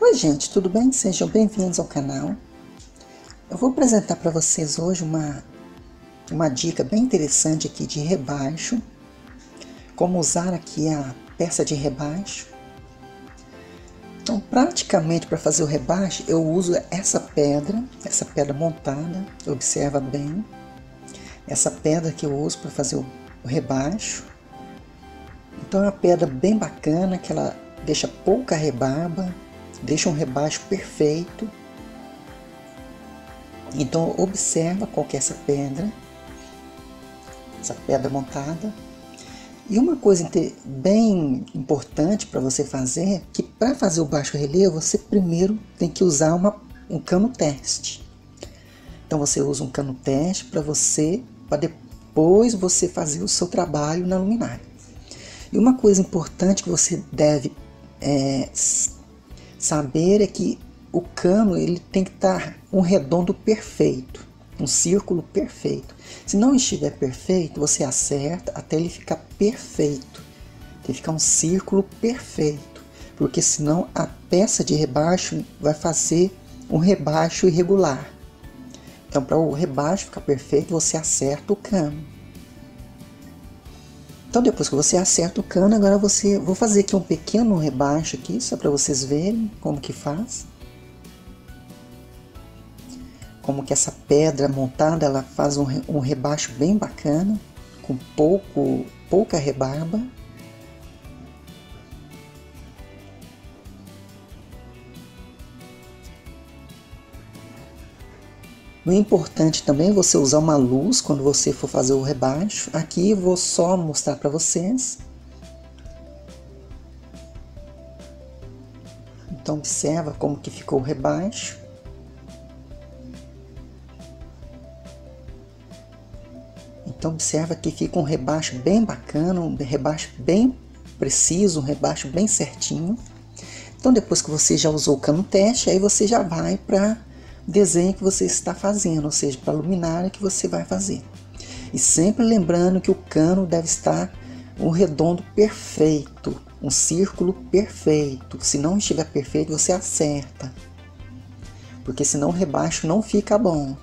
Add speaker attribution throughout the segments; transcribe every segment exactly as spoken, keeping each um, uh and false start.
Speaker 1: Oi gente, tudo bem? Sejam bem-vindos ao canal. Eu vou apresentar para vocês hoje uma, uma dica bem interessante aqui de rebaixo. Como usar aqui a peça de rebaixo. Então praticamente para fazer o rebaixo eu uso essa pedra, essa pedra montada, observa bem. Essa pedra que eu uso para fazer o, o rebaixo. Então é uma pedra bem bacana, que ela deixa pouca rebarba. Deixa um rebaixo perfeito. Então observa qual que é essa pedra, essa pedra montada. E uma coisa bem importante para você fazer, que para fazer o baixo relevo você primeiro tem que usar uma, um cano teste. Então você usa um cano teste para você, para depois você fazer o seu trabalho na luminária. E uma coisa importante que você deve é, saber é que o cano ele tem que estar um redondo perfeito, um círculo perfeito. Se não estiver perfeito, você acerta até ele ficar perfeito. Tem que ficar um círculo perfeito, porque senão a peça de rebaixo vai fazer um rebaixo irregular. Então para o rebaixo ficar perfeito, você acerta o cano. Então depois que você acerta o cano, agora você vou fazer aqui um pequeno rebaixo aqui, só para vocês verem como que faz. Como que essa pedra montada, ela faz um, um rebaixo bem bacana, com pouco, pouca rebarba. O importante também é você usar uma luz quando você for fazer o rebaixo. Aqui eu vou só mostrar para vocês. Então observa como que ficou o rebaixo. Então observa que fica um rebaixo bem bacana, um rebaixo bem preciso, um rebaixo bem certinho. Então depois que você já usou o cano teste, aí você já vai para desenho que você está fazendo, ou seja, para a luminária que você vai fazer. E sempre lembrando que o cano deve estar um redondo perfeito, um círculo perfeito. Se não estiver perfeito, você acerta, porque senão o rebaixo não fica bom.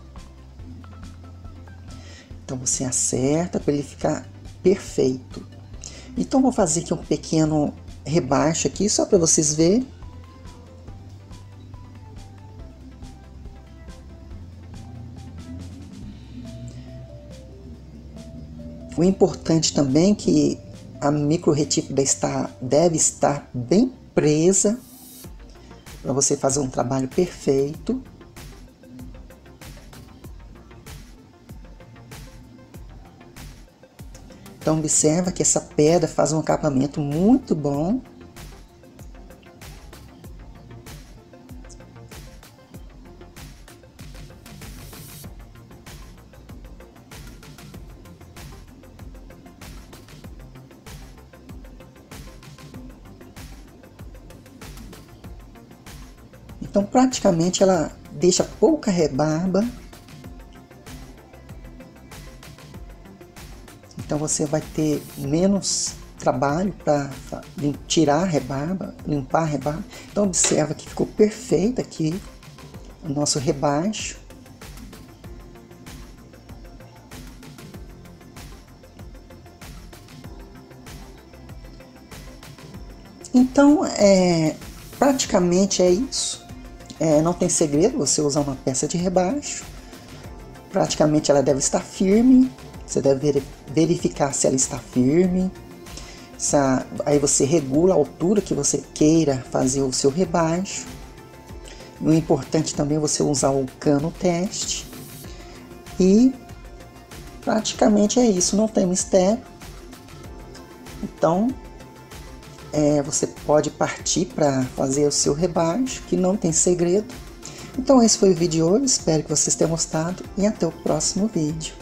Speaker 1: Então você acerta para ele ficar perfeito. Então vou fazer aqui um pequeno rebaixo aqui, só para vocês verem. O importante também é que a micro retícula está, deve estar bem presa para você fazer um trabalho perfeito. Então observa que essa pedra faz um acabamento muito bom. Então praticamente ela deixa pouca rebarba. Então você vai ter menos trabalho para tirar a rebarba, limpar a rebarba. Então observa que ficou perfeito aqui o nosso rebaixo. Então é, praticamente é isso. É, não tem segredo você usar uma peça de rebaixo. Praticamente ela deve estar firme. Você deve verificar se ela está firme. Essa, aí você regula a altura que você queira fazer o seu rebaixo. O importante também é você usar o cano teste. E praticamente é isso, não tem mistério. Então é, você pode partir para fazer o seu rebaixo, que não tem segredo. Então esse foi o vídeo de hoje, espero que vocês tenham gostado e até o próximo vídeo.